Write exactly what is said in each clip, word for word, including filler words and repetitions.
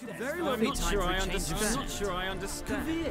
Very lovely time for a change. I'm not sure I understand.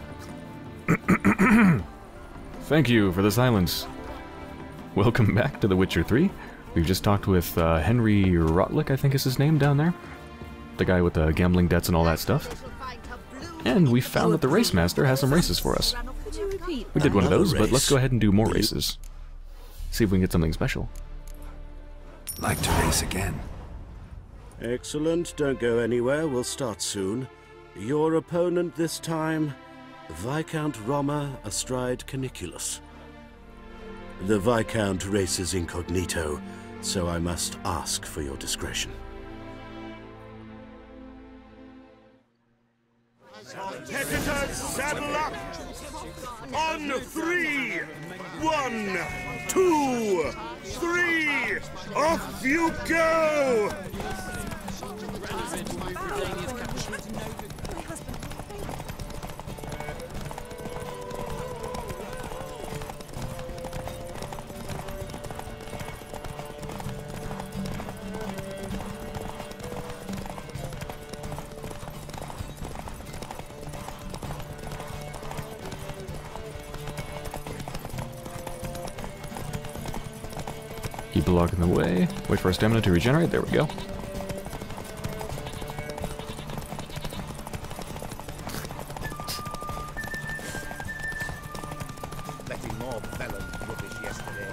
Thank you for the silence. Welcome back to The Witcher three. We've just talked with uh, Henry Rotlick, I think is his name, down there. The guy with the gambling debts and all that stuff. And we found that the race master has some races for us. We did one of those, but let's go ahead and do more races. See if we can get something special. Like to race again. Excellent. Don't go anywhere. We'll start soon. Your opponent this time, Viscount Roma astride Caniculus. The Viscount races incognito, so I must ask for your discretion. Competitors, saddle up! On three! One, two, three! Off you go! Keep blocking the way. Wait for our stamina to regenerate. There we go. Letting more felons rubbish yesterday.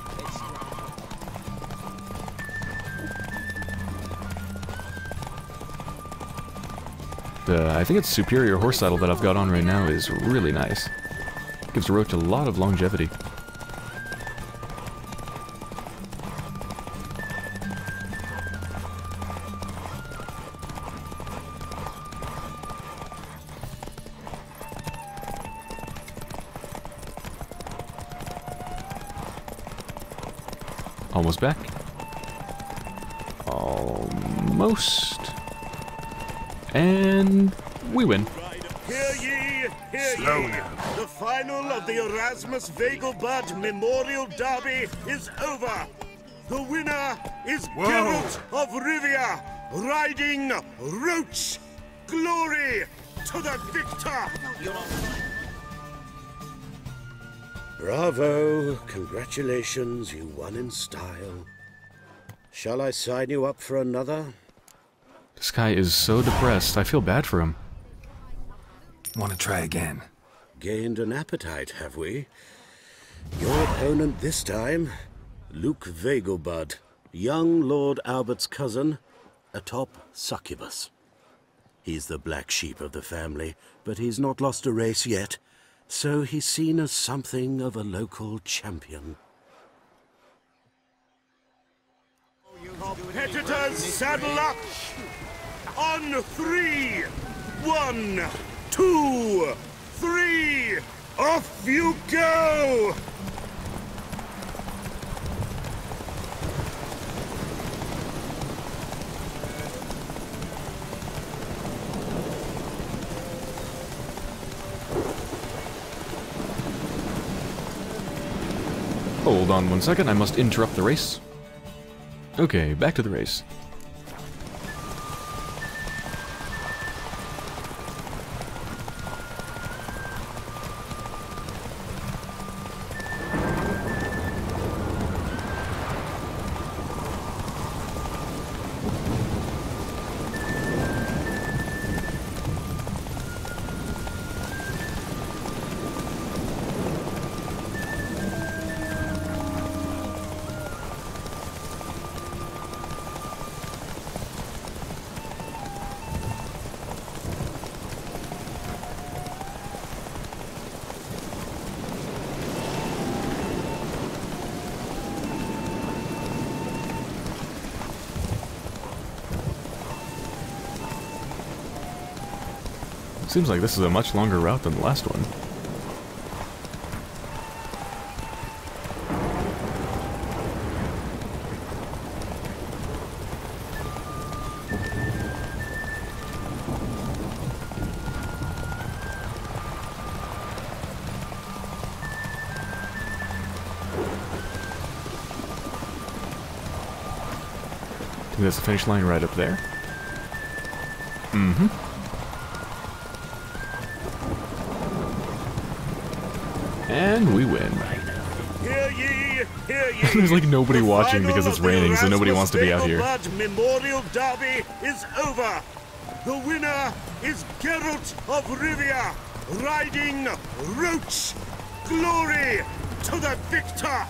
The, I think it's superior horse saddle that I've got on right now is really nice. Gives the roach a lot of longevity. Almost back. Almost. And we win. Hear ye, hear Slow ye. now. The final of the Erasmus Vegelbud Memorial Derby is over. The winner is Whoa. Geralt of Rivia, riding Roach. Glory to the victor! Bravo! Congratulations, you won in style. Shall I sign you up for another? This guy is so depressed. I feel bad for him. Want to try again? Gained an appetite, have we? Your opponent this time, Luke Vegelbud, young Lord Albert's cousin, atop succubus. He's the black sheep of the family, but he's not lost a race yet, so he's seen as something of a local champion. Competitors, saddle up! On three! One, two, three! Off you go! Hold on one second, I must interrupt the race. Okay, back to the race. Seems like this is a much longer route than the last one. I think that's the finish line right up there. Mm-hmm. And we win. Hear ye, hear ye. There's like nobody The watching final because it's of the raining, so nobody wants to be out here. Erasmus Vegelbud Memorial Derby is over. The winner is Geralt of Rivia, riding Roach. Glory to the victor!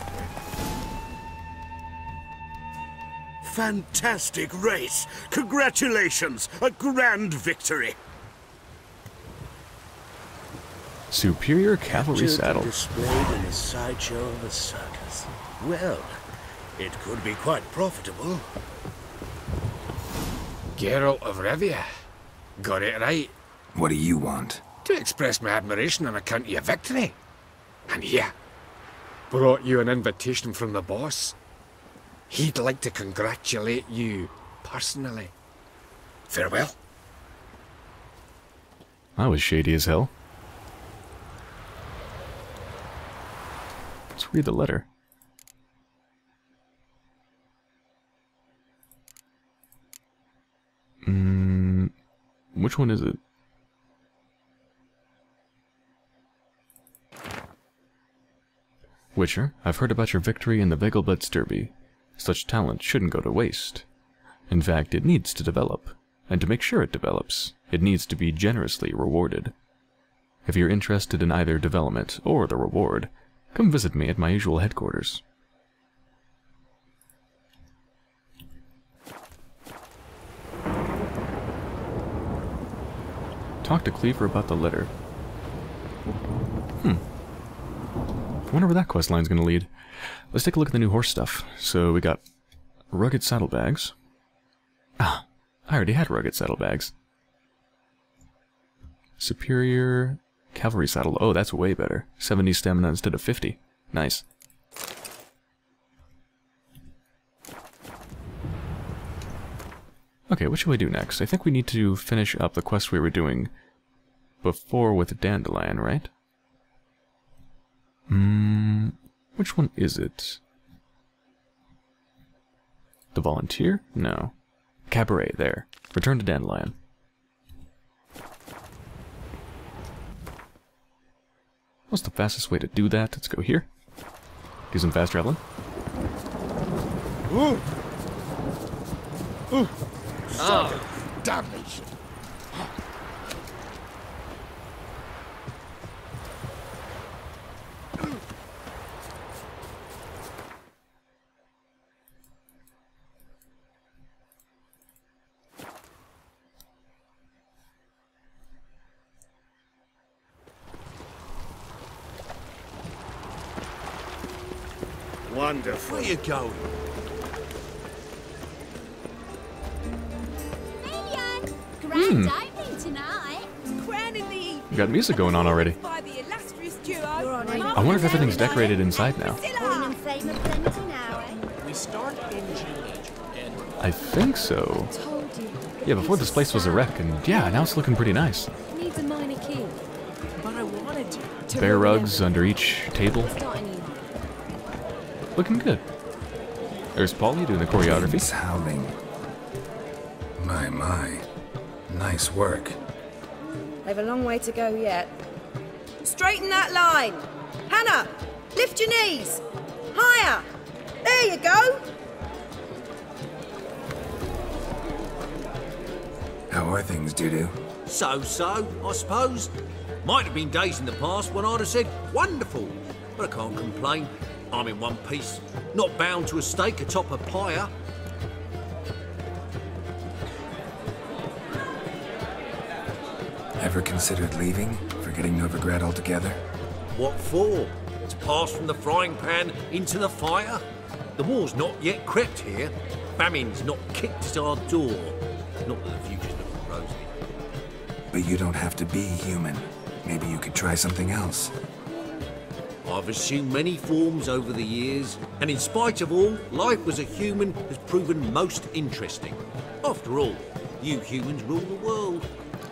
Fantastic race. Congratulations, a grand victory. Superior cavalry saddle. Displayed in a sideshow of a circus. Well, it could be quite profitable. Geralt of Rivia. Got it right. What do you want? To express my admiration on account of your victory. And yeah, brought you an invitation from the boss. He'd like to congratulate you personally. Farewell. That was shady as hell. Let's read the letter. Mm, which one is it? Witcher, I've heard about your victory in the Vegelbud Derby. Such talent shouldn't go to waste. In fact, it needs to develop. And to make sure it develops, it needs to be generously rewarded. If you're interested in either development or the reward, come visit me at my usual headquarters. Talk to Cleaver about the letter. Hmm. I wonder where that questline's gonna lead. Let's take a look at the new horse stuff. So we got rugged saddlebags. Ah, I already had rugged saddlebags. Superior cavalry saddle. Oh, that's way better. seventy stamina instead of fifty. Nice. Okay, what should we do next? I think we need to finish up the quest we were doing before with Dandelion, right? Hmm, which one is it? The Volunteer? No. Cabaret, there. Return to Dandelion. What's the fastest way to do that? Let's go here. Do some fast traveling. Ooh. Ooh. Oh, damnation. Wonderful. Where you going? Grand opening tonight. Crowning the We got music going on already. by the illustrious duo. I wonder if everything's decorated inside now. And fame of plenty now, eh? We start in G H and I think so. Told you. Yeah, before this place was a wreck, and yeah, now it's looking pretty nice. Needs a minor key. but I wanted to. To Bear remember. rugs under each table. Starting you. Looking good. There's Paulie doing the choreography. It's howling. My, my. Nice work. They've a long way to go yet. Straighten that line. Hannah, lift your knees. Higher. There you go. How are things, Dudu? So-so, I suppose. Might have been days in the past when I'd have said, wonderful. But I can't complain. I'm in one piece. Not bound to a stake atop a pyre. Ever considered leaving? Forgetting Novigrad altogether? What for? To pass from the frying pan into the fire? The war's not yet crept here. Famine's not kicked at our door. Not that the future's looking rosy. But you don't have to be human. Maybe you could try something else. I've assumed many forms over the years, and in spite of all, life as a human has proven most interesting. After all, you humans rule the world.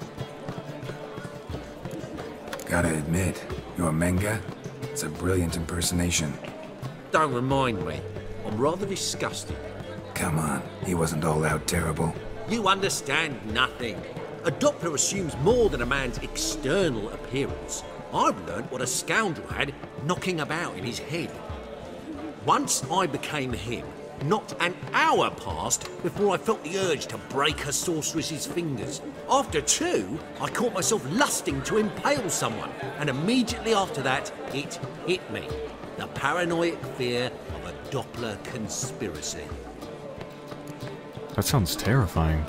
Gotta admit, your Menga, it's a brilliant impersonation. Don't remind me. I'm rather disgusted. Come on, he wasn't all out terrible. You understand nothing. A Doppler assumes more than a man's external appearance. I've learned what a scoundrel had knocking about in his head. Once I became him, not an hour passed before I felt the urge to break a sorceress's fingers. After two, I caught myself lusting to impale someone, and immediately after that, it hit me. The paranoid fear of a Doppler conspiracy. That sounds terrifying.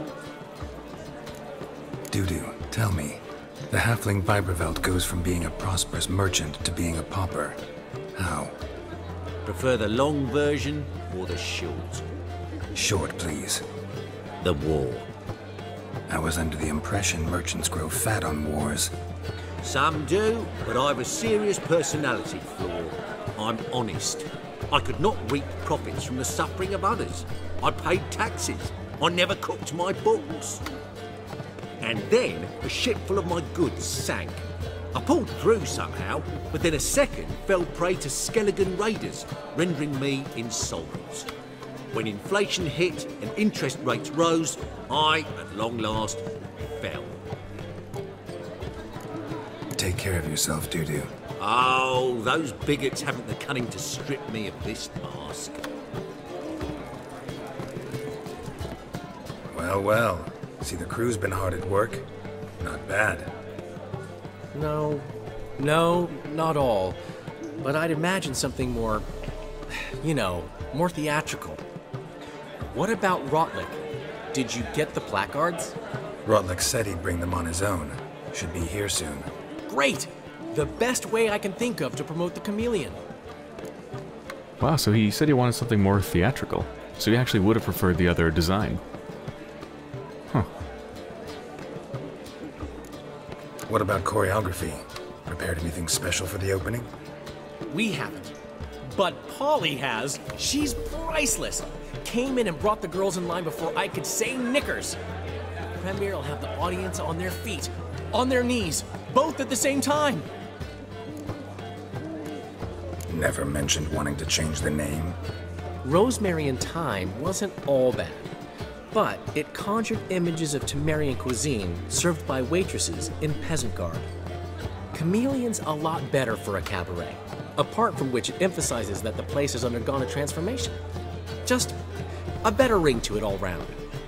Dudu, tell me. The halfling Vibrevelt goes from being a prosperous merchant to being a pauper. How? Prefer the long version or the short? Short, please. The war. I was under the impression merchants grow fat on wars. Some do, but I have a serious personality flaw. I'm honest. I could not reap profits from the suffering of others. I paid taxes. I never cooked my books. And then a ship full of my goods sank. I pulled through somehow, but then a second fell prey to Skelligan raiders, rendering me insolvent. When inflation hit and interest rates rose, I, at long last, fell. Take care of yourself, Dudu. Oh, those bigots haven't the cunning to strip me of this mask. Well, well. See, the crew's been hard at work. Not bad. No, no, not all. But I'd imagine something more, you know, more theatrical. What about Rotlick? Did you get the placards? Rotlick said he'd bring them on his own. Should be here soon. Great! The best way I can think of to promote the chameleon. Wow, so he said he wanted something more theatrical. So he actually would have preferred the other design. Huh. What about choreography? Prepared anything special for the opening? We haven't. But Polly has. She's priceless. Came in and brought the girls in line before I could say knickers. Premier will have the audience on their feet, on their knees, both at the same time. Never mentioned wanting to change the name. Rosemary and Thyme wasn't all bad, but it conjured images of Temerian cuisine served by waitresses in peasant garb. Chameleon's a lot better for a cabaret, apart from which it emphasizes that the place has undergone a transformation. Just a better ring to it all round.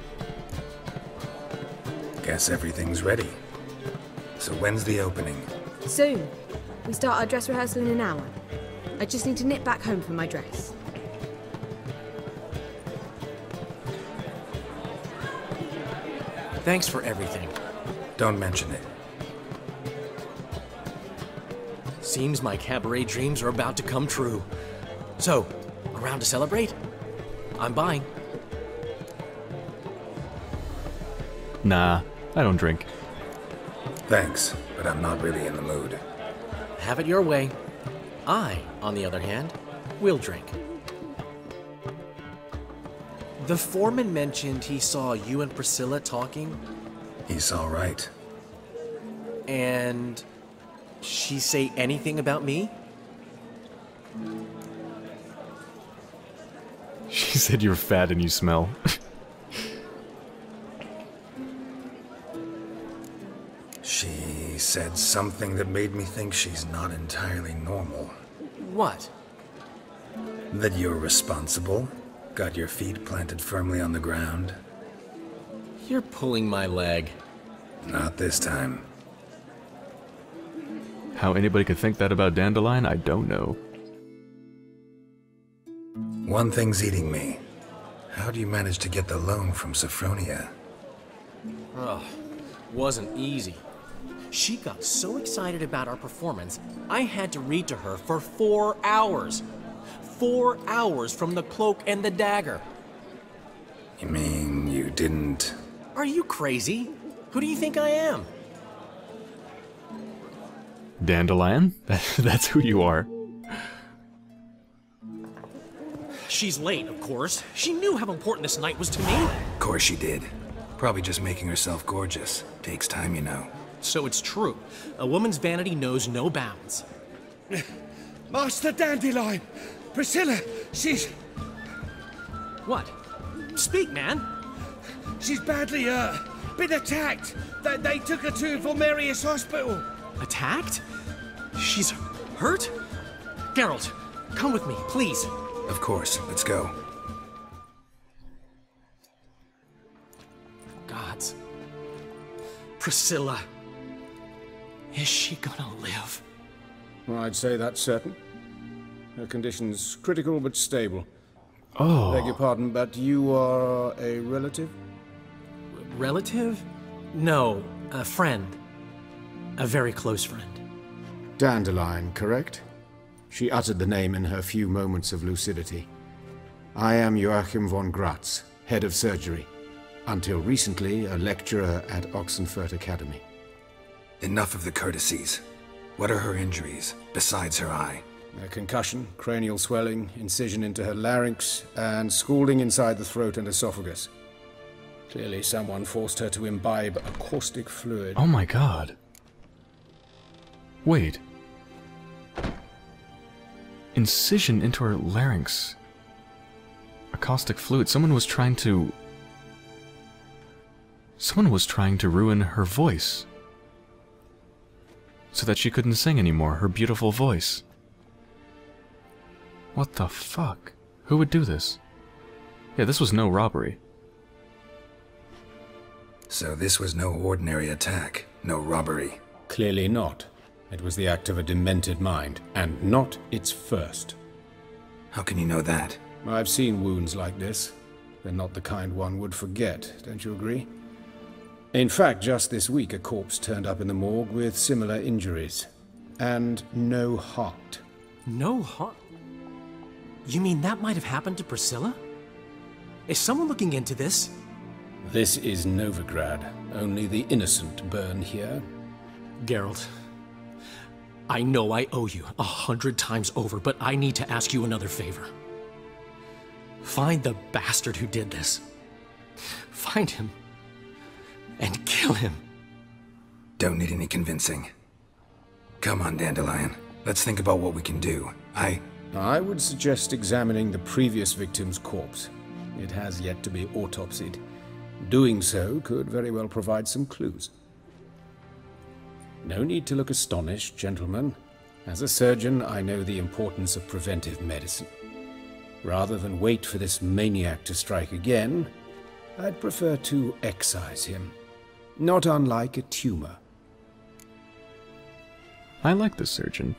Guess everything's ready. So when's the opening? Soon. We start our dress rehearsal in an hour. I just need to nip back home for my dress. Thanks for everything. Don't mention it. Seems my cabaret dreams are about to come true. So, around to celebrate? I'm buying. Nah, I don't drink. Thanks, but I'm not really in the mood. Have it your way. I, on the other hand, will drink. The foreman mentioned he saw you and Priscilla talking. He's all right. And she say anything about me? She said you're fat and you smell. She said something that made me think she's not entirely normal. What? That you're responsible, got your feet planted firmly on the ground. You're pulling my leg. Not this time. How anybody could think that about Dandelion, I don't know. One thing's eating me. How do you manage to get the loan from Sophronia? Ugh, wasn't easy. She got so excited about our performance, I had to read to her for four hours. Four hours from the Cloak and the Dagger. You mean you didn't... Are you crazy? Who do you think I am? Dandelion? That's who you are. She's late, of course. She knew how important this night was to me. Of course she did. Probably just making herself gorgeous. Takes time, you know. So it's true. A woman's vanity knows no bounds. Master Dandelion! Priscilla, she's... What? Speak, man. She's badly, uh, Been attacked! They, they took her to Volmerius Hospital! Attacked? She's hurt? Geralt, come with me, please. Of course, let's go. Gods. Priscilla. Is she gonna live? Well, I'd say that's certain. Her condition's critical but stable. Oh. Beg your pardon, but you are a relative? Relative? No, a friend. A very close friend. Dandelion, correct? She uttered the name in her few moments of lucidity. I am Joachim von Gratz, head of surgery. Until recently, a lecturer at Oxenfurt Academy. Enough of the courtesies. What are her injuries, besides her eye? A concussion, cranial swelling, incision into her larynx, and scalding inside the throat and esophagus. Clearly someone forced her to imbibe a caustic fluid. Oh my god. Wait. Incision into her larynx. A caustic fluid. Someone was trying to... Someone was trying to ruin her voice. So that she couldn't sing anymore, her beautiful voice. What the fuck? Who would do this? Yeah, this was no robbery. So this was no ordinary attack, no robbery. Clearly not. It was the act of a demented mind, and not its first. How can you know that? I've seen wounds like this. They're not the kind one would forget, don't you agree? In fact, just this week a corpse turned up in the morgue with similar injuries. And no heart. No heart? You mean that might have happened to Priscilla? Is someone looking into this? This is Novigrad. Only the innocent burn here. Geralt, I know I owe you a hundred times over, but I need to ask you another favor. Find the bastard who did this. Find him. And kill him. Don't need any convincing. Come on, Dandelion. Let's think about what we can do. I... I would suggest examining the previous victim's corpse. It has yet to be autopsied. Doing so could very well provide some clues. No need to look astonished, gentlemen. As a surgeon, I know the importance of preventive medicine. Rather than wait for this maniac to strike again, I'd prefer to excise him. Not unlike a tumor. I like this surgeon.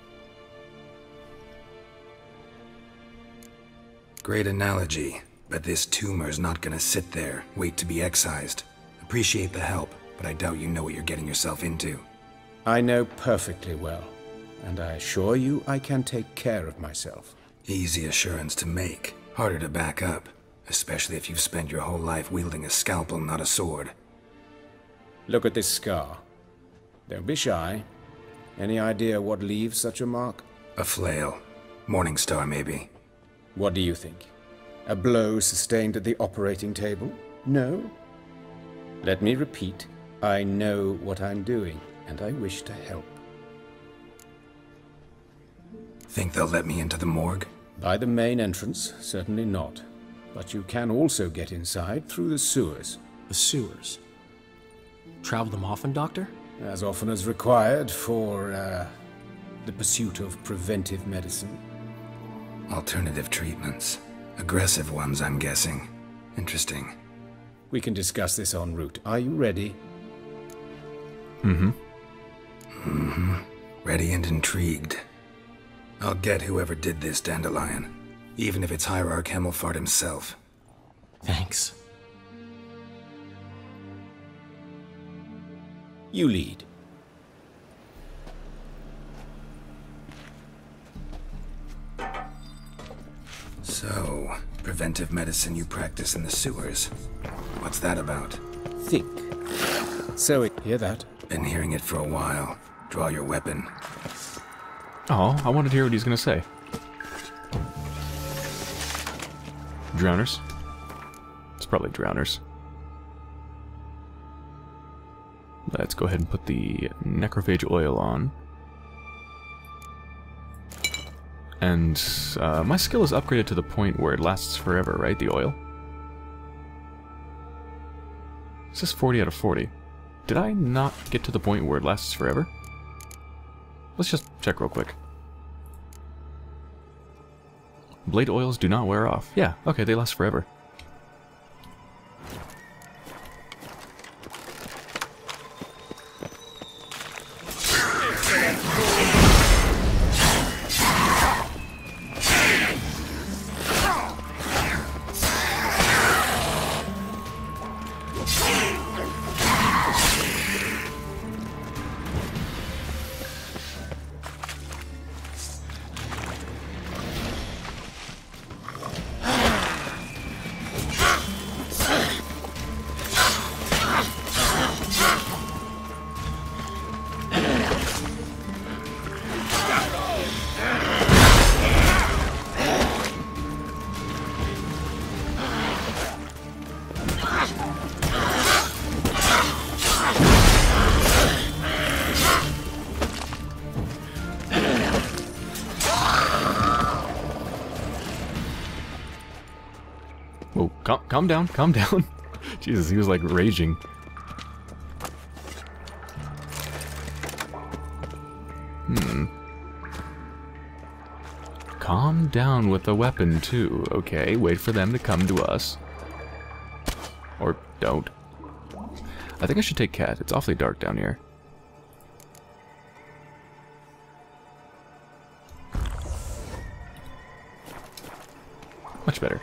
Great analogy, but this tumor's not gonna sit there, wait to be excised. Appreciate the help, but I doubt you know what you're getting yourself into. I know perfectly well, and I assure you I can take care of myself. Easy assurance to make, harder to back up, especially if you've spent your whole life wielding a scalpel, not a sword. Look at this scar. Don't be shy. Any idea what leaves such a mark? A flail. Morning Star, maybe. What do you think? A blow sustained at the operating table? No? Let me repeat. I know what I'm doing, and I wish to help. Think they'll let me into the morgue? By the main entrance, certainly not. But you can also get inside through the sewers. The sewers? Travel them often, Doctor? As often as required for, uh, the pursuit of preventive medicine. Alternative treatments. Aggressive ones, I'm guessing. Interesting. We can discuss this en route. Are you ready? Mm-hmm. Mm-hmm. Ready and intrigued. I'll get whoever did this, Dandelion. Even if it's Hierarch Hemmelfart himself. Thanks. You lead. So, preventive medicine you practice in the sewers. What's that about? Think. So, it, hear that? Been hearing it for a while. Draw your weapon. Oh, I wanted to hear what he's gonna say. Drowners? It's probably drowners. Let's go ahead and put the necrophage oil on. And uh, my skill is upgraded to the point where it lasts forever, right? The oil. This is forty out of forty. Did I not get to the point where it lasts forever? Let's just check real quick. Blade oils do not wear off. Yeah, okay, they last forever. Whoa, calm, calm down, calm down. Jesus, he was like raging. Hmm. Calm down with the weapon, too. Okay, wait for them to come to us. Or don't. I think I should take Cat. It's awfully dark down here. Much better.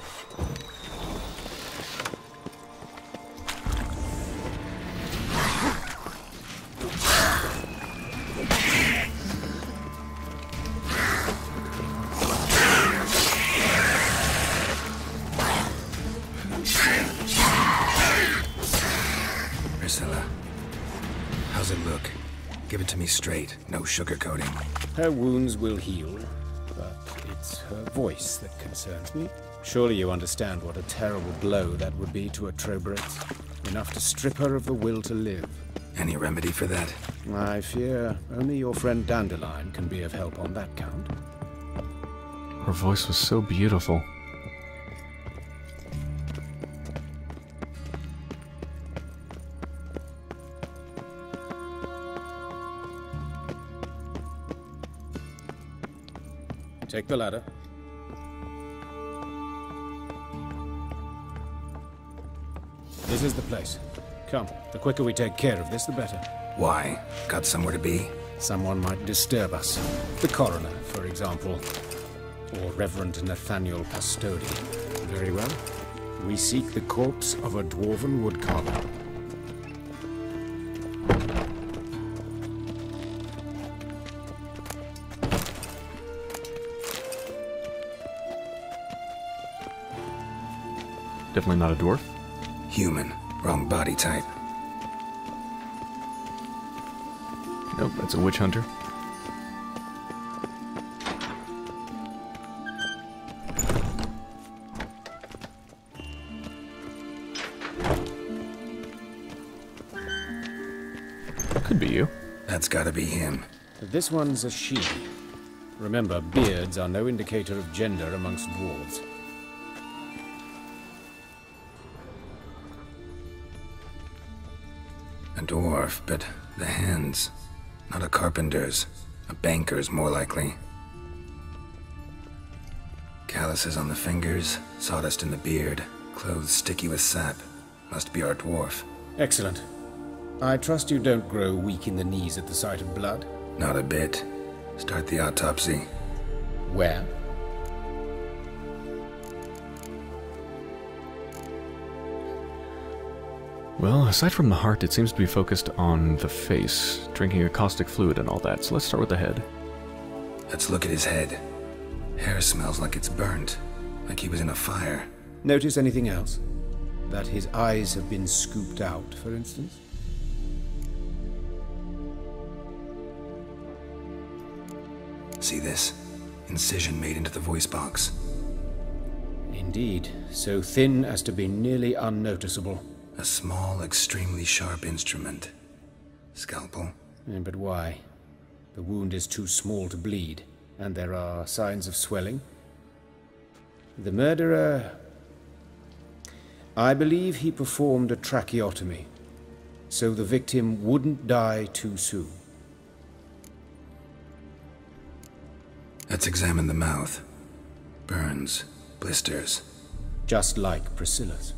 Priscilla, how's it look? Give it to me straight, no sugarcoating. Her wounds will heal, but it's her voice that concerns me. Surely you understand what a terrible blow that would be to a Troberet. Enough to strip her of the will to live. Any remedy for that? I fear only your friend Dandelion can be of help on that count. Her voice was so beautiful. Take the ladder. This is the place. Come, the quicker we take care of this, the better. Why? Got somewhere to be? Someone might disturb us. The coroner, for example. Or Reverend Nathaniel Pastodi. Very well. We seek the corpse of a dwarven woodcarver. Definitely not a dwarf. Human. Wrong body type. Nope, that's a witch hunter. Could be you. That's gotta be him. This one's a she. Remember, beards are no indicator of gender amongst dwarves. A dwarf, but the hands. Not a carpenter's. A banker's, more likely. Calluses on the fingers, sawdust in the beard, clothes sticky with sap. Must be our dwarf. Excellent. I trust you don't grow weak in the knees at the sight of blood? Not a bit. Start the autopsy. Where? Well, aside from the heart, it seems to be focused on the face, drinking a caustic fluid and all that, so let's start with the head. Let's look at his head. Hair smells like it's burnt, like he was in a fire. Notice anything else? That his eyes have been scooped out, for instance? See this? Incision made into the voice box. Indeed, so thin as to be nearly unnoticeable. A small, extremely sharp instrument. Scalpel. Eh, but why? The wound is too small to bleed, and there are signs of swelling. The murderer I believe he performed a tracheotomy, so the victim wouldn't die too soon. Let's examine the mouth. Burns, blisters. Just like Priscilla's.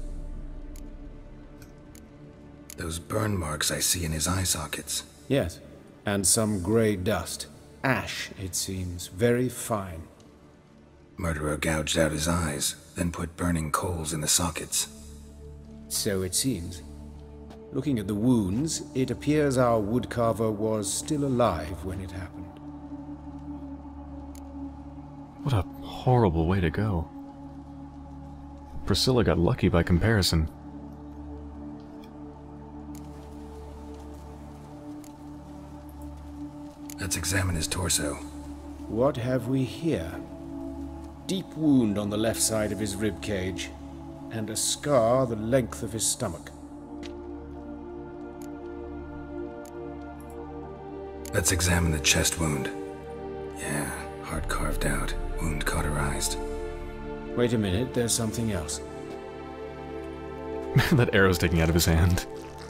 Those burn marks I see in his eye sockets. Yes, and some grey dust. Ash, it seems. Very fine. Murderer gouged out his eyes, then put burning coals in the sockets. So it seems. Looking at the wounds, it appears our woodcarver was still alive when it happened. What a horrible way to go. Priscilla got lucky by comparison. Let's examine his torso. What have we here? Deep wound on the left side of his rib cage, and a scar the length of his stomach. Let's examine the chest wound. Yeah, heart carved out, wound cauterized. Wait a minute, there's something else. That arrow's sticking out of his hand.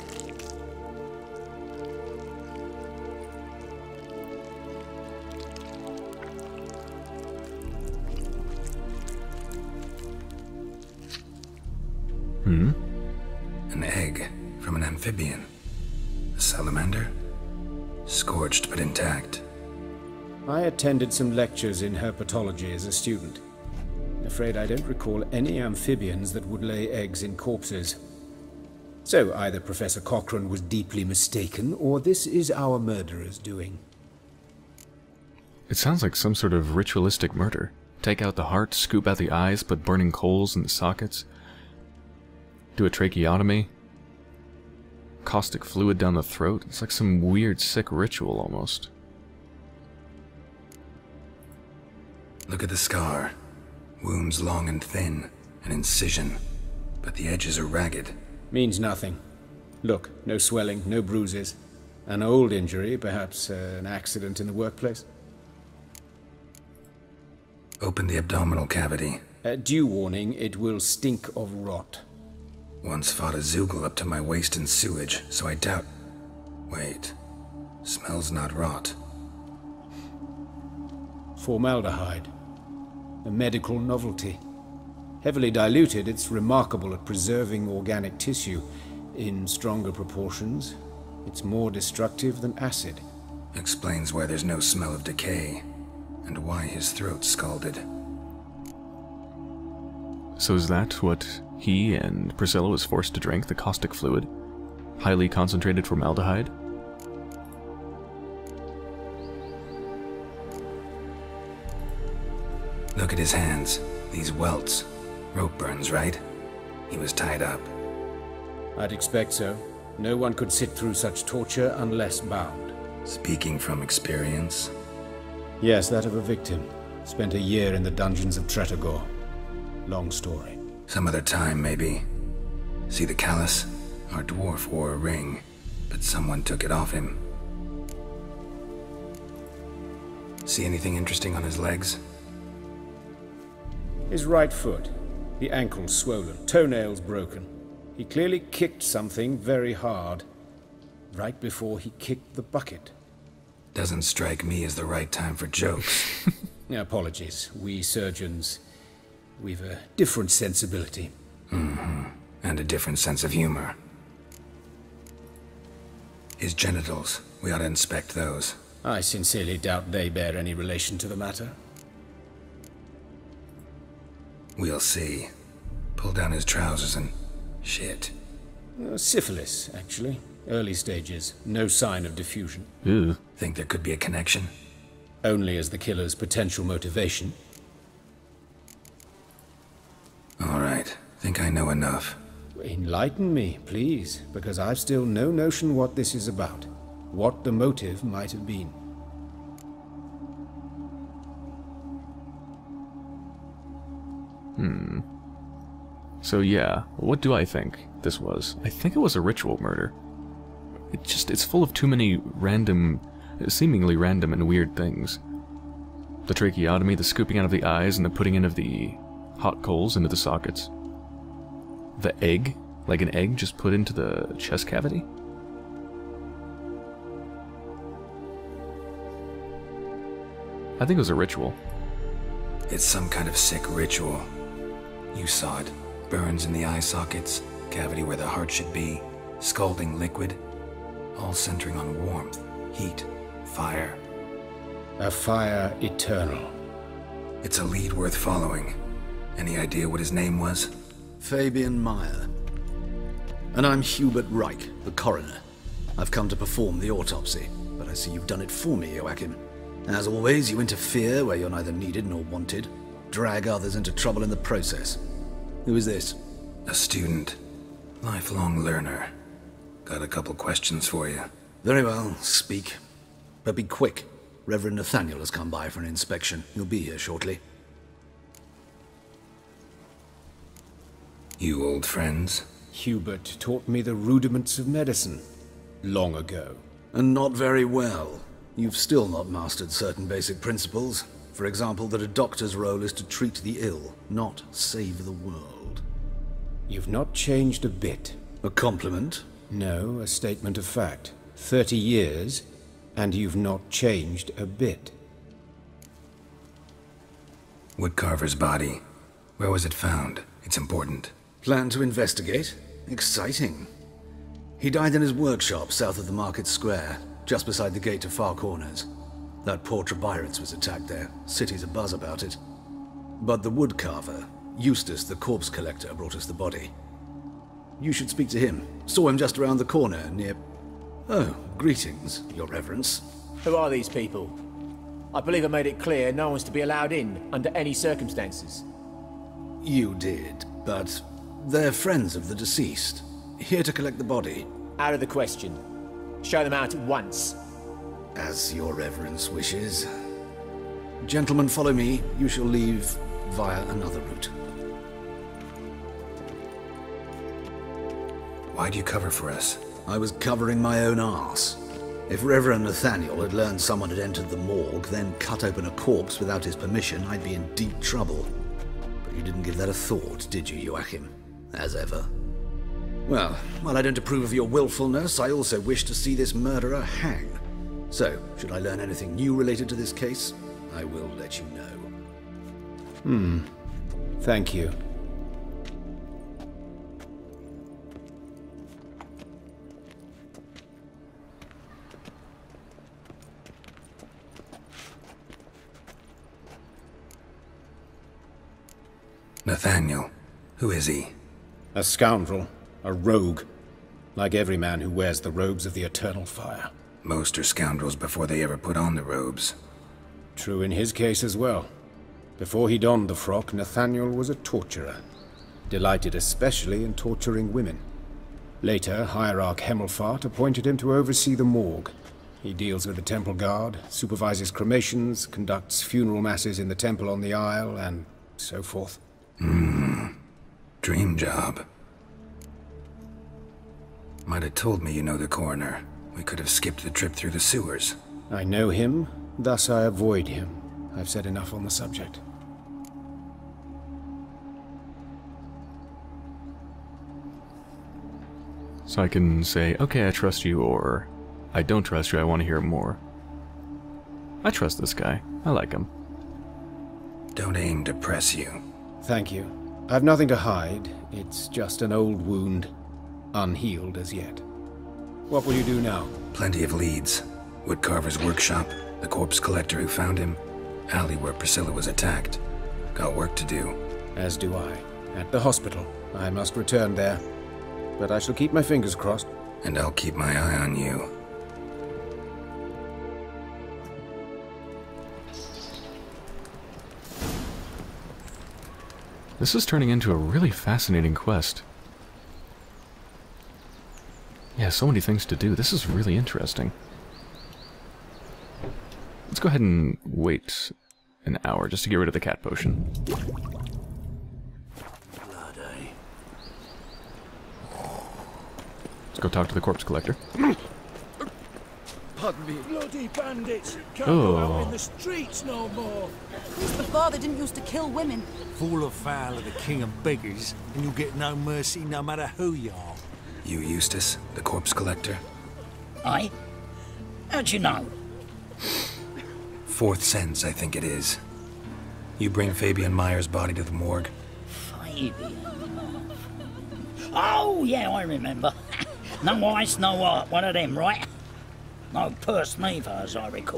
Hmm? An egg from an amphibian. A salamander? Scorched but intact. I attended some lectures in herpetology as a student. I'm afraid I don't recall any amphibians that would lay eggs in corpses. So either Professor Cochrane was deeply mistaken, or this is our murderer's doing. It sounds like some sort of ritualistic murder. Take out the heart, scoop out the eyes, put burning coals in the sockets. Do a tracheotomy. Caustic fluid down the throat. It's like some weird, sick ritual almost. Look at the scar. Wounds long and thin, an incision, but the edges are ragged. Means nothing. Look, no swelling, no bruises. An old injury, perhaps uh, an accident in the workplace. Open the abdominal cavity. Uh, due warning, it will stink of rot. Once fought a Zoogle up to my waist in sewage, so I doubt... Wait. Smells not rot. Formaldehyde. A medical novelty. Heavily diluted, it's remarkable at preserving organic tissue. In stronger proportions, it's more destructive than acid. Explains why there's no smell of decay, and why his throat's scalded. So is that what he and Priscilla was forced to drink, the caustic fluid? Highly concentrated formaldehyde? Look at his hands. These welts. Rope burns, right? He was tied up. I'd expect so. No one could sit through such torture unless bound. Speaking from experience? Yes, that of a victim. Spent a year in the dungeons of Tretogor. Long story. Some other time, maybe. See the callus? Our dwarf wore a ring, but someone took it off him. See anything interesting on his legs? His right foot. The ankle swollen, toenails broken. He clearly kicked something very hard. Right before he kicked the bucket. Doesn't strike me as the right time for jokes. Apologies. We surgeons, we've a different sensibility. Mm-hmm. And a different sense of humor. His genitals. We ought to inspect those. I sincerely doubt they bear any relation to the matter. We'll see. Pull down his trousers and... shit. Uh, syphilis, actually. Early stages. No sign of diffusion. Ew. Think there could be a connection? Only as the killer's potential motivation. All right. Think I know enough. Enlighten me, please, because I've still no notion what this is about. What the motive might have been. Hmm. So yeah, what do I think this was? I think it was a ritual murder. It just, it's full of too many random, seemingly random and weird things. The tracheotomy, the scooping out of the eyes, and the putting in of the hot coals into the sockets. the egg, like an egg just put into the chest cavity? I think it was a ritual. It's some kind of sick ritual. You saw it. Burns in the eye sockets, cavity where the heart should be, scalding liquid, all centering on warmth, heat, fire. A fire eternal. It's a lead worth following. Any idea what his name was? Fabian Meyer. And I'm Hubert Reich, the coroner. I've come to perform the autopsy, but I see you've done it for me, Joachim. As always, you interfere where you're neither needed nor wanted, drag others into trouble in the process. Who is this? A student. Lifelong learner. Got a couple questions for you. Very well, speak. But be quick. Reverend Nathaniel has come by for an inspection. He'll be here shortly. You old friends? Hubert taught me the rudiments of medicine. Long ago. And not very well. You've still not mastered certain basic principles. For example, that a doctor's role is to treat the ill, not save the world. You've not changed a bit. A compliment? No, a statement of fact. Thirty years, and you've not changed a bit. Woodcarver's body. Where was it found? It's important. Plan to investigate? Exciting. He died in his workshop south of the market square, just beside the gate to Far Corners. That poor Trebirance was attacked there. City's abuzz about it. But the woodcarver, Eustace the corpse collector, brought us the body. You should speak to him. Saw him just around the corner near... Oh, greetings, Your Reverence. Who are these people? I believe I made it clear no one's to be allowed in under any circumstances. You did, but they're friends of the deceased. Here to collect the body. Out of the question. Show them out at once. As Your Reverence wishes. Gentlemen, follow me. You shall leave via another route. Why'd you cover for us? I was covering my own arse. If Reverend Nathaniel had learned someone had entered the morgue, then cut open a corpse without his permission, I'd be in deep trouble. But you didn't give that a thought, did you, Joachim? As ever. Well, while I don't approve of your willfulness, I also wish to see this murderer hang. So, should I learn anything new related to this case, I will let you know. Hmm. Thank you. Nathaniel. Who is he? A scoundrel. A rogue. Like every man who wears the robes of the eternal fire. Most are scoundrels before they ever put on the robes. True in his case as well. Before he donned the frock, Nathaniel was a torturer. Delighted especially in torturing women. Later, Hierarch Hemmelfart appointed him to oversee the morgue. He deals with the temple guard, supervises cremations, conducts funeral masses in the temple on the Isle, and so forth. Hmm. Dream job. Might have told me you know the coroner. We could have skipped the trip through the sewers. I know him, thus I avoid him. I've said enough on the subject. So I can say, okay, I trust you, or I don't trust you, I want to hear more. I trust this guy. I like him. Don't aim to press you. Thank you. I've nothing to hide. It's just an old wound, unhealed as yet. What will you do now? Plenty of leads. Woodcarver's workshop, the corpse collector who found him, alley where Priscilla was attacked. Got work to do. As do I. At the hospital. I must return there. But I shall keep my fingers crossed. And I'll keep my eye on you. This is turning into a really fascinating quest. Yeah, so many things to do. This is really interesting. Let's go ahead and wait an hour just to get rid of the cat potion. Let's go talk to the corpse collector. Pardon me. Bloody bandits! Can't Oh. go out in the streets no more! Who's the father didn't used to kill women? Fall afoul of the king of beggars, and you'll get no mercy no matter who you are. You Eustace, the corpse collector? Aye? How'd you know? Fourth sense, I think it is. You bring Fabian Meyer's body to the morgue? Fabian. Oh, yeah, I remember. No ice, no art, one of them, right? No purse neither, as I recall.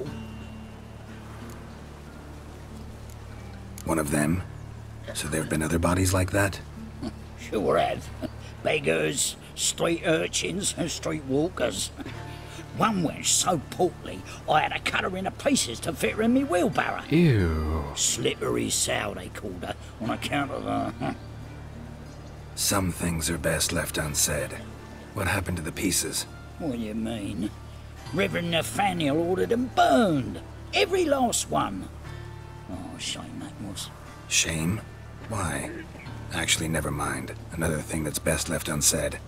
One of them? So there have been other bodies like that? Sure have. Beggars, street urchins, and street walkers. One went so portly, I had to cut her into pieces to fit her in me wheelbarrow. Ew. Slippery sow, they called her, on account of her. Some things are best left unsaid. What happened to the pieces? What do you mean? Reverend Nathaniel ordered them burned. Every last one. Oh, shame that was. Shame? Why? Actually, never mind. Another thing that's best left unsaid.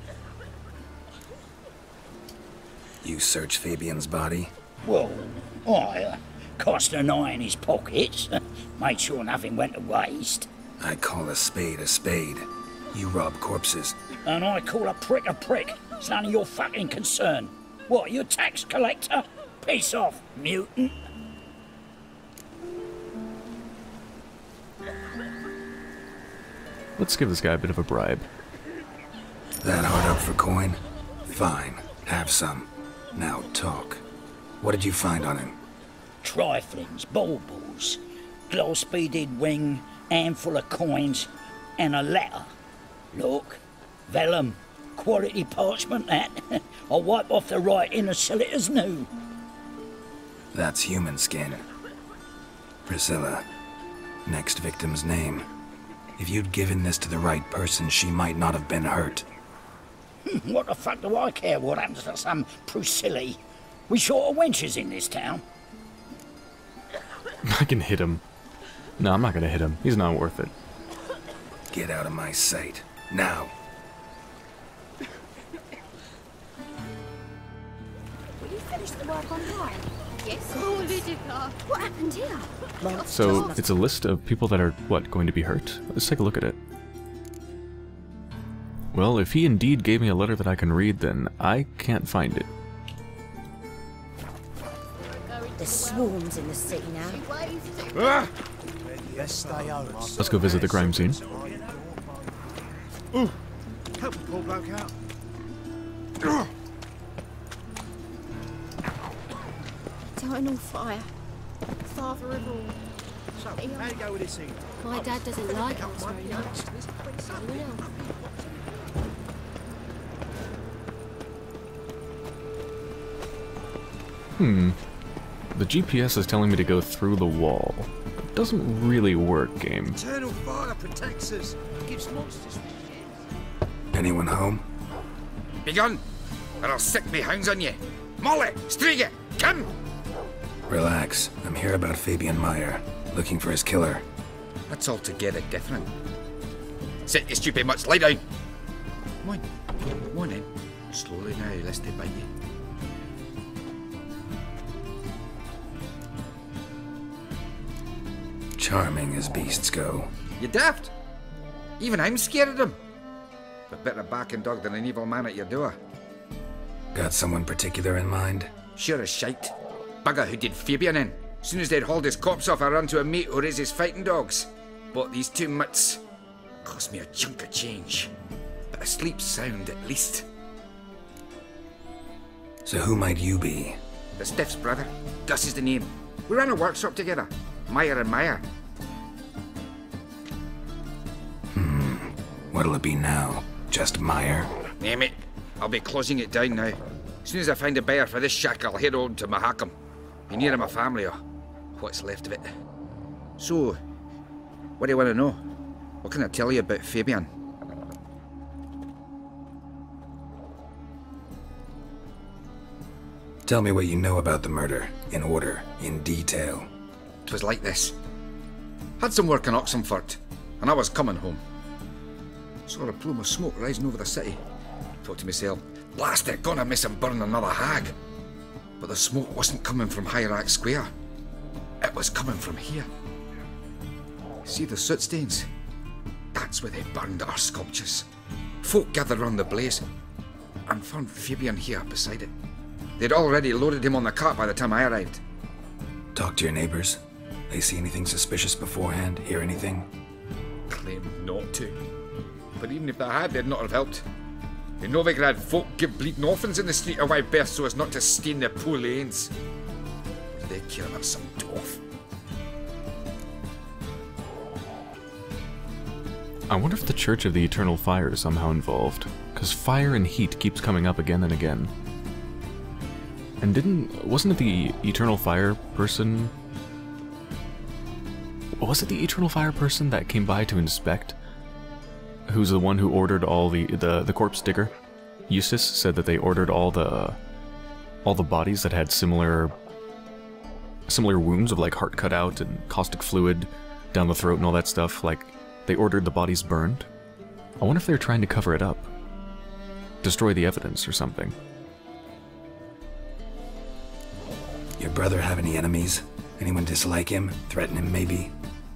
You search Fabian's body? Well, I uh, cast an eye in his pockets. Made sure nothing went to waste. I call a spade a spade. You rob corpses. And I call a prick a prick. It's none of your fucking concern. What, you tax collector? Peace off, mutant. Let's give this guy a bit of a bribe. That hard up for coin? Fine. Have some. Now talk. What did you find on him? Triflings, baubles, glass-beaded ring, handful of coins, and a letter. Look, vellum, quality parchment that. I'll wipe off the writing and sell it as new. That's human skin. Priscilla. Next victim's name. If you'd given this to the right person, she might not have been hurt. What the fuck do I care what happens to some Priscilla? We short of wenches in this town. I can hit him. No, I'm not gonna hit him. He's not worth it. Get out of my sight. Now. Will you finish the work on time? Yes. Oh, Ludica. What happened here? So, it's a list of people that are, what, going to be hurt? Let's take a look at it. Well, if he indeed gave me a letter that I can read, then I can't find it. There's swarms in the city now. Ah! Yes, they are. Let's go visit the crime scene. Ooh! Help the poor bloke out. Eternal fire. Father of all. So, how do you go with this thing? My dad doesn't like us very much. You know. Hmm. The G P S is telling me to go through the wall. It doesn't really work, game. Eternal fire protects us. Gives monsters. Anyone home? Begone, or I'll sick me hounds on you. Molly, Striga, come! Relax. I'm here about Fabian Meyer, looking for his killer. That's altogether different. Sit, you stupid mutts, lie down. Come on, come on in. Slowly now, lest they bite you. Charming as beasts go. You daft? Even I'm scared of them. But better a barking dog than an evil man at your door. Got someone particular in mind? Sure as shite. Bugger who did Fabian in. Soon as they'd hauled his corpse off, I ran to a mate who raises fighting dogs. Bought these two mutts. Cost me a chunk of change. But I sleep sound at least. So who might you be? The Stiff's brother. Gus is the name. We ran a workshop together. Meyer and Meyer. Hmm. What'll it be now? Just Meyer? Name it. I'll be closing it down now. As soon as I find a buyer for this shack, I'll head on to Mahakam. Be near my family, or what's left of it. So, what do you want to know? What can I tell you about Fabian? Tell me what you know about the murder, in order, in detail. It was like this. Had some work in Oxenford, and I was coming home. Saw a plume of smoke rising over the city. Thought to myself, blast it, gonna miss him burn another hag. But the smoke wasn't coming from Hierarch Square. It was coming from here. See the soot stains? That's where they burned our sculptures. Folk gathered round the blaze and found Fabian here beside it. They'd already loaded him on the cart by the time I arrived. Talk to your neighbors. They see anything suspicious beforehand? Hear anything? Claimed not to. But even if they had, they'd not have helped. In Novigrad, folk give bleeding orphans in the street a wide berth so as not to stain their poor lanes. Do they care about some dwarf? I wonder if the Church of the Eternal Fire is somehow involved, because fire and heat keeps coming up again and again. And didn't... wasn't it the Eternal Fire person... Was it the Eternal Fire person that came by to inspect? Who's the one who ordered all the... the, the corpse digger? Eustace said that they ordered all the... all the bodies that had similar... similar wounds of like heart cut out and caustic fluid down the throat and all that stuff, like... They ordered the bodies burned. I wonder if they're trying to cover it up. Destroy the evidence or something. Your brother have any enemies? Anyone dislike him? Threaten him, maybe?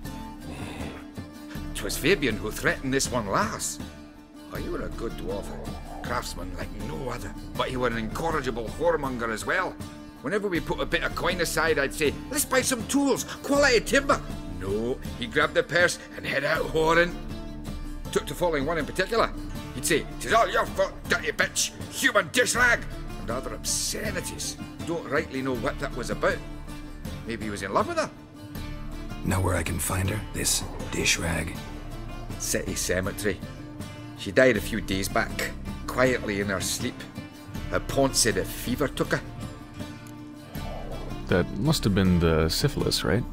'Twas Fabian who threatened this one last. Oh, you were a good dwarf, craftsman like no other. But you were an incorrigible whoremonger as well. Whenever we put a bit of coin aside, I'd say, let's buy some tools, quality timber. No, he grabbed the purse and head out whoring. Took to following one in particular. He'd say, "'Tis all your fault, dirty bitch, human dish rag," and other obscenities. Don't rightly know what that was about. Maybe he was in love with her. Know where I can find her? This dish rag? City cemetery. She died a few days back, quietly in her sleep. Her pont said a fever took her. That must have been the syphilis, right?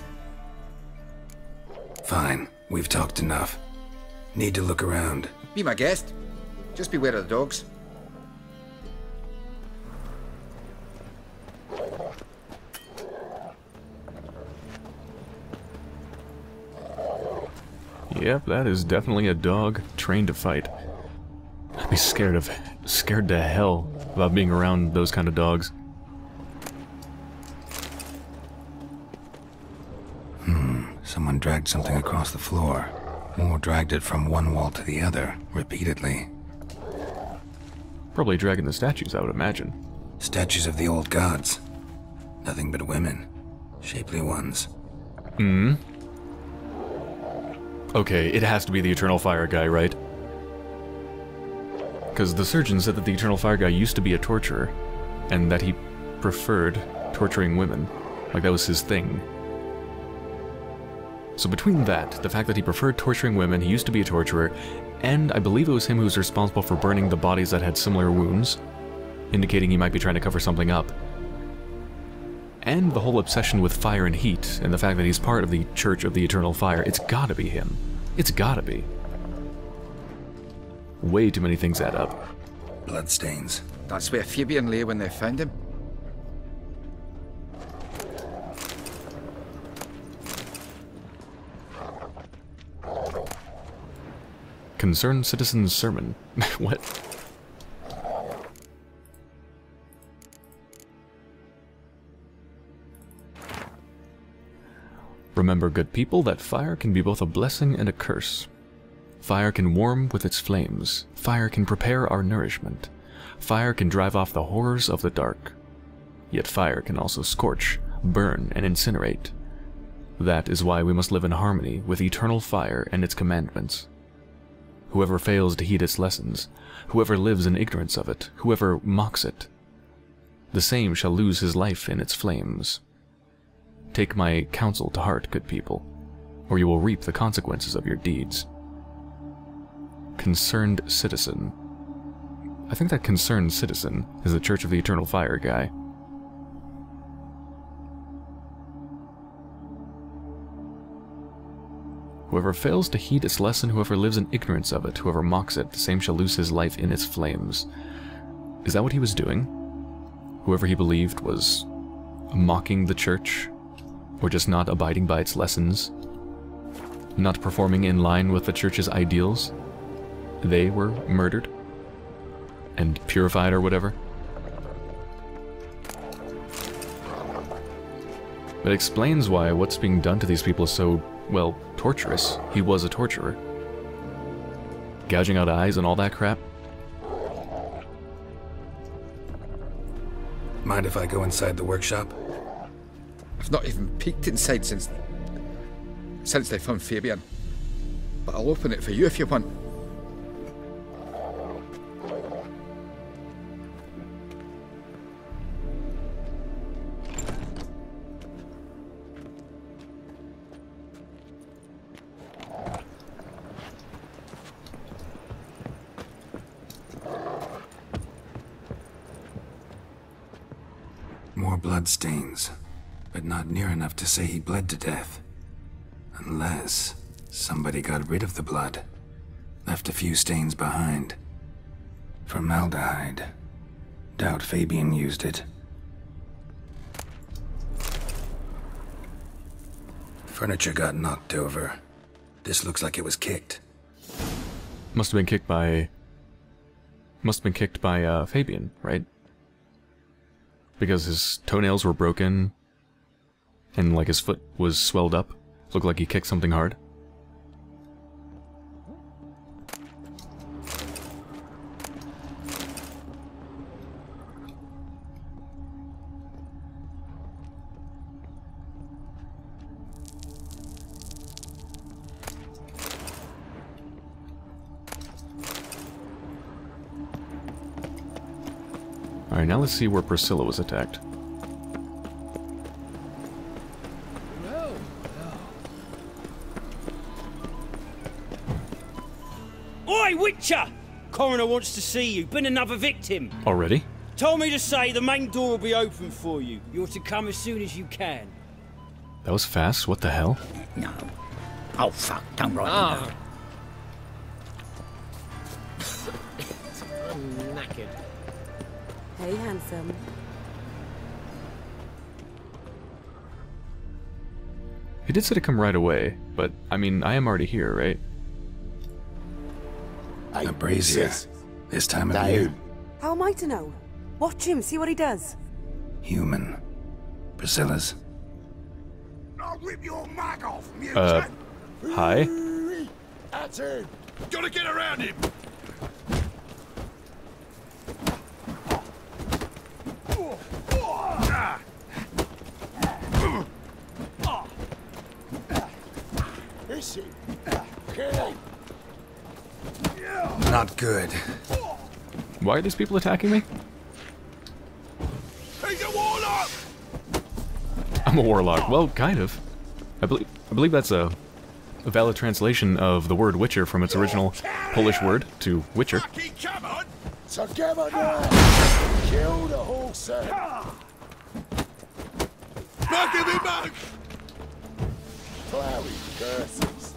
Fine. We've talked enough. Need to look around. Be my guest. Just beware of the dogs. Yep, that is definitely a dog trained to fight. I'd be scared of... scared to hell about being around those kind of dogs. Hmm, someone dragged something across the floor. Or dragged it from one wall to the other, repeatedly. Probably dragging the statues, I would imagine. Statues of the old gods. Nothing but women. Shapely ones. Hmm? Okay, it has to be the Eternal Fire guy, right? Because the surgeon said that the Eternal Fire guy used to be a torturer, and that he preferred torturing women. Like, that was his thing. So between that, the fact that he preferred torturing women, he used to be a torturer, and I believe it was him who was responsible for burning the bodies that had similar wounds, indicating he might be trying to cover something up. And the whole obsession with fire and heat, and the fact that he's part of the Church of the Eternal Fire, it's gotta be him. It's gotta be. Way too many things add up. Bloodstains. That's where Fabian lay when they found him. Concerned Citizen's Sermon. What? Remember, good people, that fire can be both a blessing and a curse. Fire can warm with its flames. Fire can prepare our nourishment. Fire can drive off the horrors of the dark. Yet fire can also scorch, burn, and incinerate. That is why we must live in harmony with eternal fire and its commandments. Whoever fails to heed its lessons, whoever lives in ignorance of it, whoever mocks it, the same shall lose his life in its flames. Take my counsel to heart, good people, or you will reap the consequences of your deeds. Concerned Citizen. I think that Concerned Citizen is the Church of the Eternal Fire guy. Whoever fails to heed its lesson, whoever lives in ignorance of it, whoever mocks it, the same shall lose his life in its flames. Is that what he was doing? Whoever he believed was mocking the church, or just not abiding by its lessons, not performing in line with the church's ideals, they were murdered and purified or whatever? It explains why what's being done to these people is so, well, torturous. He was a torturer. Gouging out eyes and all that crap. Mind if I go inside the workshop? I've not even peeked inside since... since they found Fabian. But I'll open it for you if you want. More blood stains, but not near enough to say he bled to death. Unless somebody got rid of the blood, left a few stains behind. Formaldehyde. Doubt Fabian used it. Furniture got knocked over. This looks like it was kicked. Must have been kicked by... Must have been kicked by, uh, Fabian, right? Because his toenails were broken, and like his foot was swelled up. Looked like he kicked something hard. Alright, now let's see where Priscilla was attacked. Oi, Witcher! Coroner wants to see you. Been another victim. Already? Told me to say the main door will be open for you. You're to come as soon as you can. That was fast. What the hell? No. Oh, fuck. Don't write Ah. it down. I'm knackered. Hey, handsome. He did say to come right away, but, I mean, I am already here, right? A brazier. This time of Now. year. How am I to know? Watch him, see what he does. Human. Priscilla's. I'll rip your mag off, mutant! Uh, hi? That's it! Gotta get around him! Is he? Kill him! Not good. Why are these people attacking me? He's a warlock! I'm a warlock. Well, kind of. I believe I believe that's a, a valid translation of the word Witcher from its original Polish word to Witcher. Come on! Together now! Kill the horse! Back of him back! Cloudy curses.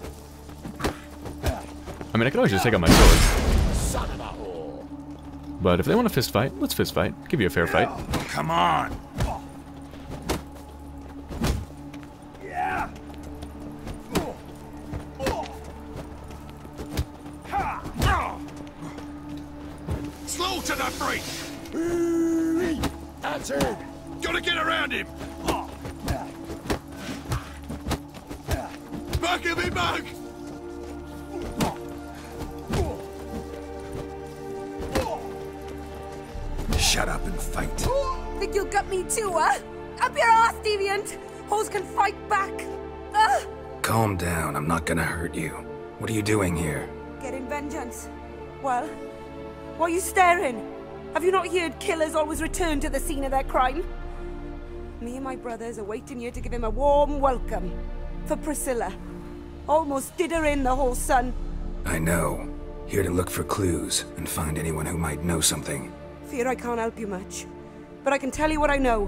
I mean, I could always just take out my sword. Son of a whore! But if they want a fist fight, let's fist fight. Give you a fair fight. Come on! Yeah! Slaughter that freak! That's it! Gotta get around him! Back of him back! Shut up and fight. Think you'll gut me too, huh? Up your ass, deviant! Hoes can fight back! Ugh! Calm down. I'm not gonna hurt you. What are you doing here? Getting vengeance. Well, why are you staring? Have you not heard killers always return to the scene of their crime? Me and my brothers are waiting here to give him a warm welcome. For Priscilla. Almost did her in, the whole son. I know. Here to look for clues and find anyone who might know something. Fear I can't help you much. But I can tell you what I know.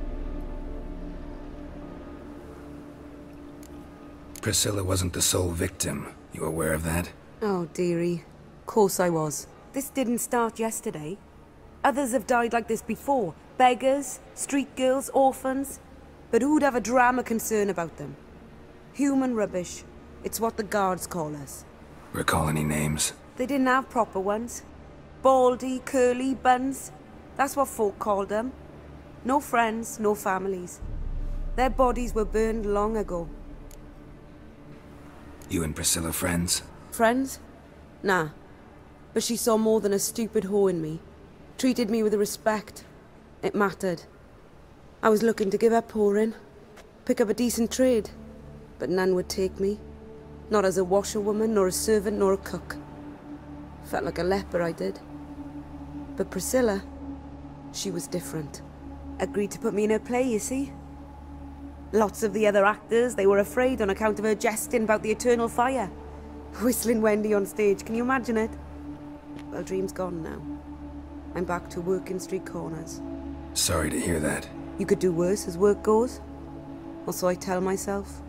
Priscilla wasn't the sole victim. You aware of that? Oh, dearie. Course I was. This didn't start yesterday. Others have died like this before. Beggars, street girls, orphans. But who'd have a drama concern about them? Human rubbish. It's what the guards call us. Recall any names? They didn't have proper ones. Baldy, curly, buns. That's what folk called them. No friends, no families. Their bodies were burned long ago. You and Priscilla friends? Friends? Nah. But she saw more than a stupid whore in me. Treated me with respect. It mattered. I was looking to give up whoring. Pick up a decent trade. But none would take me. Not as a washerwoman, nor a servant, nor a cook. Felt like a leper, I did. But Priscilla, she was different. Agreed to put me in her play, you see. Lots of the other actors, they were afraid on account of her jesting about the eternal fire. Whistling Wendy on stage, can you imagine it? Well, dream's gone now. I'm back to working street corners. Sorry to hear that. You could do worse as work goes. Or so I tell myself.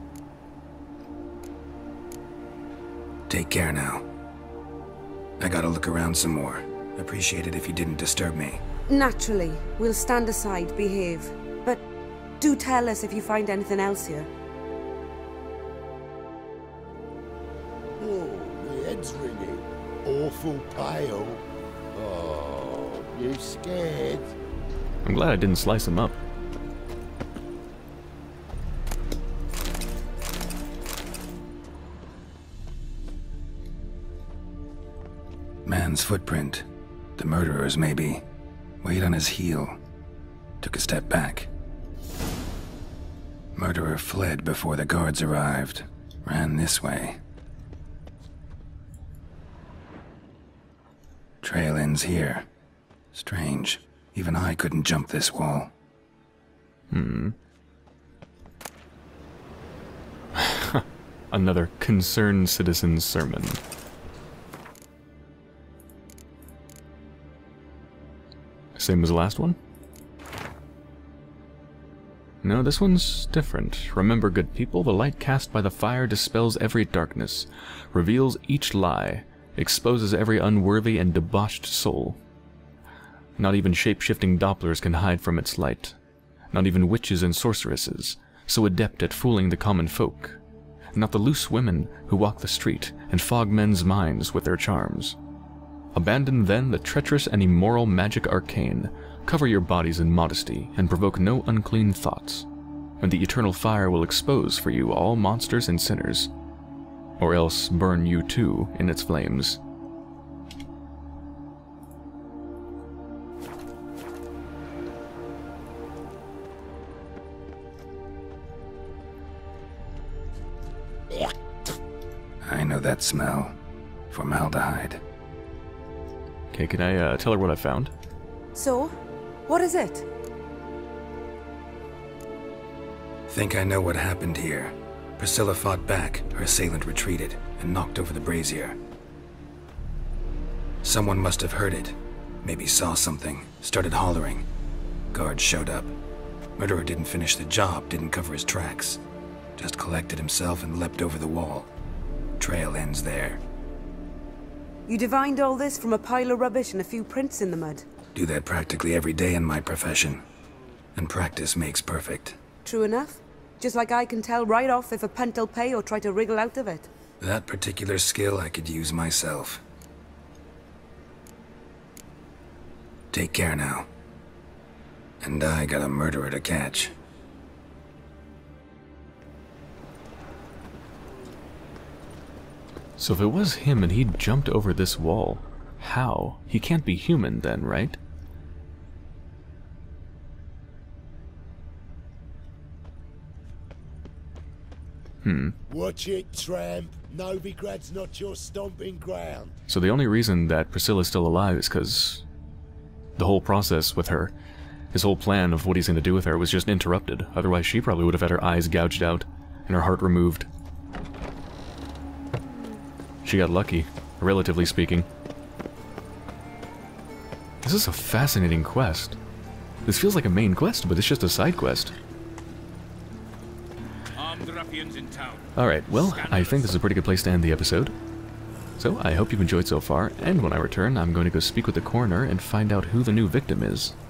Take care now. I gotta look around some more. Appreciate it if you didn't disturb me. Naturally, we'll stand aside, behave. But do tell us if you find anything else here. Oh, my head's ringing. Awful pale. Oh, you scared? I'm glad I didn't slice him up. Man's footprint. The murderer's, maybe. Weight on his heel. Took a step back. Murderer fled before the guards arrived. Ran this way. Trail ends here. Strange. Even I couldn't jump this wall. Hmm. Another concerned citizen's sermon. Same as the last one? No, this one's different. Remember, good people, the light cast by the fire dispels every darkness, reveals each lie, exposes every unworthy and debauched soul. Not even shape-shifting Dopplers can hide from its light. Not even witches and sorceresses, so adept at fooling the common folk. Not the loose women who walk the street and fog men's minds with their charms. Abandon then the treacherous and immoral magic arcane, cover your bodies in modesty, and provoke no unclean thoughts, and the eternal fire will expose for you all monsters and sinners, or else burn you too in its flames. I know that smell. Formaldehyde. Okay, can I uh, tell her what I found? So, what is it? Think I know what happened here. Priscilla fought back, her assailant retreated, and knocked over the brazier. Someone must have heard it. Maybe saw something, started hollering. Guards showed up. Murderer didn't finish the job, didn't cover his tracks. Just collected himself and leapt over the wall. Trail ends there. You divined all this from a pile of rubbish and a few prints in the mud. Do that practically every day in my profession. And practice makes perfect. True enough. Just like I can tell right off if a punt'll pay or try to wriggle out of it. That particular skill I could use myself. Take care now. And I got a murderer to catch. So if it was him and he jumped over this wall, how? He can't be human then, right? Hmm. Watch it, tramp. Novigrad's not your stomping ground. So the only reason that Priscilla's still alive is because the whole process with her, his whole plan of what he's going to do with her was just interrupted. Otherwise she probably would have had her eyes gouged out and her heart removed. She got lucky, relatively speaking. This is a fascinating quest. This feels like a main quest, but it's just a side quest. Alright, well, I think this is a pretty good place to end the episode. So, I hope you've enjoyed so far, and when I return, I'm going to go speak with the coroner and find out who the new victim is.